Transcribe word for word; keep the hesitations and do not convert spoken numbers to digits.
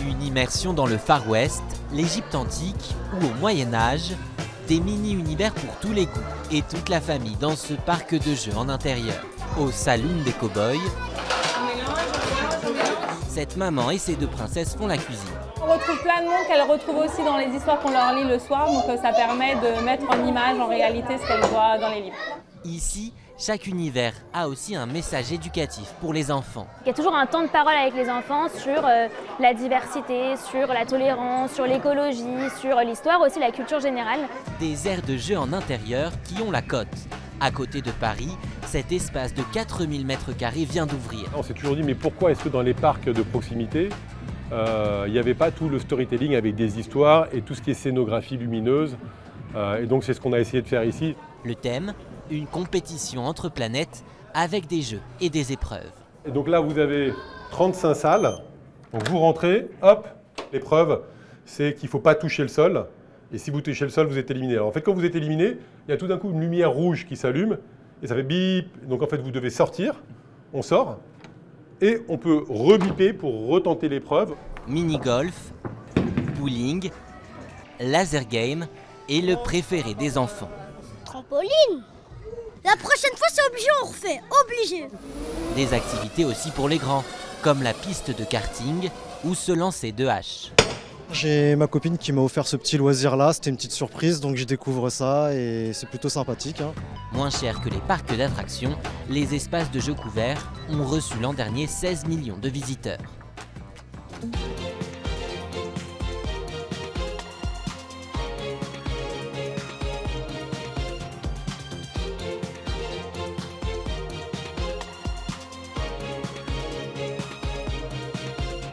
D'une immersion dans le Far West, l'Égypte antique ou au Moyen-Âge, des mini-univers pour tous les goûts et toute la famille dans ce parc de jeux en intérieur. Au Saloon des Cowboys, cette maman et ses deux princesses font la cuisine. On retrouve plein de monde qu'elles retrouvent aussi dans les histoires qu'on leur lit le soir, donc ça permet de mettre en image, en réalité, ce qu'elles voient dans les livres. Ici, chaque univers a aussi un message éducatif pour les enfants. Il y a toujours un temps de parole avec les enfants sur euh, la diversité, sur la tolérance, sur l'écologie, sur l'histoire, aussi la culture générale. Des aires de jeux en intérieur qui ont la cote. À côté de Paris, cet espace de quatre mille mètres carrés vient d'ouvrir. On s'est toujours dit, mais pourquoi est-ce que dans les parcs de proximité, euh, il n'y avait pas tout le storytelling avec des histoires et tout ce qui est scénographie lumineuse. Euh, et donc c'est ce qu'on a essayé de faire ici. Le thème, une compétition entre planètes avec des jeux et des épreuves. Et donc là, vous avez trente-cinq salles. Donc vous rentrez, hop, l'épreuve, c'est qu'il ne faut pas toucher le sol. Et si vous touchez le sol, vous êtes éliminé. Alors en fait, quand vous êtes éliminé, il y a tout d'un coup une lumière rouge qui s'allume et ça fait bip. Donc en fait, vous devez sortir. On sort et on peut rebiper pour retenter l'épreuve. Mini-golf, bowling, laser game et le préféré des enfants. Trampoline. La prochaine fois, c'est obligé, on refait. Obligé. Des activités aussi pour les grands, comme la piste de karting ou se lancer de hache. J'ai ma copine qui m'a offert ce petit loisir-là, c'était une petite surprise, donc je découvre ça et c'est plutôt sympathique. Hein. Moins cher que les parcs d'attractions, les espaces de jeux couverts ont reçu l'an dernier seize millions de visiteurs.